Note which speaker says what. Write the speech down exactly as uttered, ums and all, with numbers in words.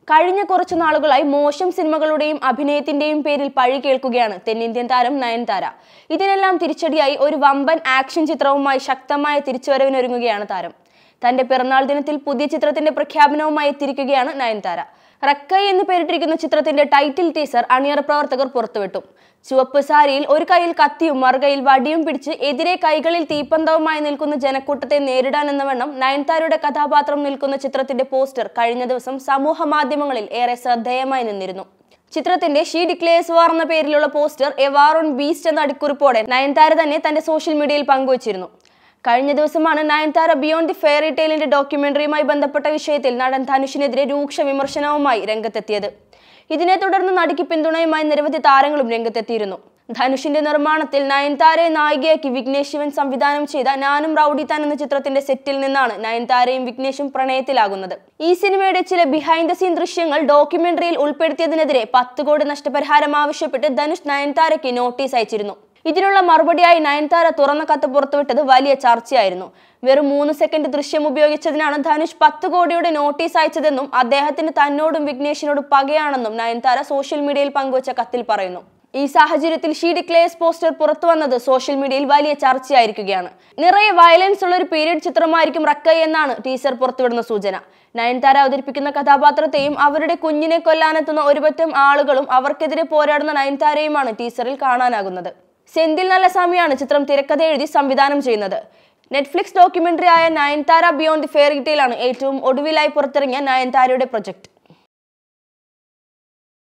Speaker 1: കഴിഞ്ഞ കുറച്ചു നാളുകളായി മോശം സിനിമകളുടെയും അഭിനയത്തിന്റെയും പേരിൽ പഴി കേൾക്കുകയാണ് തെന്നിന്ത്യൻ താരം നയൻതാര. ഇതിനെല്ലാം തിരിച്ചടിയായി ഒരു വമ്പൻ ആക്ഷൻ ചിത്രവുമായി ശക്തമായ തിരിച്ചുവരവിനൊരുങ്ങുകയാണ് താരം. തന്റെ പിറന്നാൾ ദിനത്തിൽ പുതിയ ചിത്രത്തിന്റെ പ്രഖ്യാപനവുമായി എത്തിയിരിക്കുകയാണ് നയൻതാര. റക്കൈ എന്ന് പേരിട്ടിരിക്കുന്ന ചിത്രത്തിന്റെ ടൈറ്റിൽ ടീസർ അണിയറ പ്രവർത്തകർ പുറത്തുവിട്ടു. ചുവപ്പ് സാരിയിൽ ഒരു കൈയിൽ കത്തിയും മറുകൈയിൽ വടിയും പിടിച്ച് എതിരെ കൈകളിൽ തീപ്പന്തവുമായി നിൽക്കുന്ന ജനക്കൂട്ടത്തെ നേരിടാൻ എന്ന വണ്ണം നയൻതാരയുടെ കഥാപാത്രം നിൽക്കുന്ന ചിത്രത്തിന്റെ പോസ്റ്റർ കഴിഞ്ഞ ദിവസം സമൂഹ മാധ്യമങ്ങളിൽ ഏറെ ശ്രദ്ധേയമായി നിന്നിരുന്നു. ചിത്രത്തിന്റെ ഷീ ഡിക്ലെയർസ് വാർ എന്ന പേരിലുള്ള poster a war on beast എന്ന അടിക്കുറിപ്പോടെ നയൻതാര തന്നെ തന്റെ സോഷ്യൽ മീഡിയയിൽ പങ്കുവച്ചിരുന്നു. കഴിഞ്ഞ ദിവസമാണ് നയൻതാര ബിയോണ്ട് ദി ഫെയറി ടെയിലിന്റെ ഡോക്യുമെന്ററിയുമായി ബന്ധപ്പെട്ട വിഷയത്തിൽ നടൻ ധനുഷിനെതിരെ രൂക്ഷ വിമർശനവുമായി രംഗത്തെത്തിയത്. ഇതിനെ തുടർന്ന് നടിക്ക് പിന്തുണയുമായി നിരവധി താരങ്ങളും രംഗത്തെത്തിയിരുന്നു. ധനുഷിന്റെ നിർമ്മാണത്തിൽ നയൻതാരയെ നായികയാക്കി വിഘ്നേഷ് ശിവൻ സംവിധാനം ചെയ്ത ഞാനും റൌഡി താൻ എന്ന ചിത്രത്തിന്റെ സെറ്റിൽ നിന്നാണ് നയൻതാരയും വിഘ്നേഷും പ്രണയത്തിലാകുന്നത്. ഈ സിനിമയുടെ ചില ബിഹൈൻഡ് ദ സീൻ ദൃശ്യങ്ങൾ ഡോക്യുമെന്ററിയിൽ ഉൾപ്പെടുത്തിയതിനെതിരെ പത്ത് കോടി നഷ്ടപരിഹാരം ആവശ്യപ്പെട്ട് ധനുഷ് നയൻതാരയ്ക്ക് നോട്ടീസ് അയച്ചിരുന്നു. ഇതിനുള്ള മറുപടിയായി നയൻതാര തുറന്ന കത്ത് പുറത്തുവിട്ടത് വലിയ ചർച്ചയായിരുന്നു. വെറും മൂന്ന് സെക്കൻഡ് ദൃശ്യം ഉപയോഗിച്ചതിനാണ് ധനുഷ് പത്ത് കോടിയുടെ നോട്ടീസ് അയച്ചതെന്നും അദ്ദേഹത്തിന് തന്നോടും വിഘ്നേഷിനോടും പകയാണെന്നും നയൻതാര സോഷ്യൽ മീഡിയയിൽ പങ്കുവച്ച കത്തിൽ പറയുന്നു. ഈ സാഹചര്യത്തിൽ ഷീ ഡിക്ലെയർസ് പോസ്റ്റർ പുറത്തു വന്നത് സോഷ്യൽ മീഡിയയിൽ വലിയ ചർച്ചയായിരിക്കുകയാണ്. നിറയെ വയലൻസ് ഉള്ള ഒരു പീരിയഡ് ചിത്രമായിരിക്കും റക്കൈ എന്നാണ് ടീസർ പുറത്തുവിടുന്ന സൂചന. നയൻതാര അവതരിപ്പിക്കുന്ന കഥാപാത്രത്തെയും അവരുടെ കുഞ്ഞിനെ കൊല്ലാനെത്തുന്ന ഒരുപറ്റം ആളുകളും അവർക്കെതിരെ പോരാടുന്ന നയൻതാരയുമാണ് ടീസറിൽ കാണാനാകുന്നത്. സെന്തിൽ നല്ലസ്വാമിയാണ് ചിത്രം തിരക്കഥ എഴുതി സംവിധാനം ചെയ്യുന്നത്. നെറ്റ്ഫ്ലിക്സ് ഡോക്യുമെന്ററി ആയ Nayanthara beyond the fairy tale ആണ് ഏറ്റവും ഒടുവിലായി പുറത്തിറങ്ങിയ നയൻതാരയുടെ പ്രൊജക്ട്.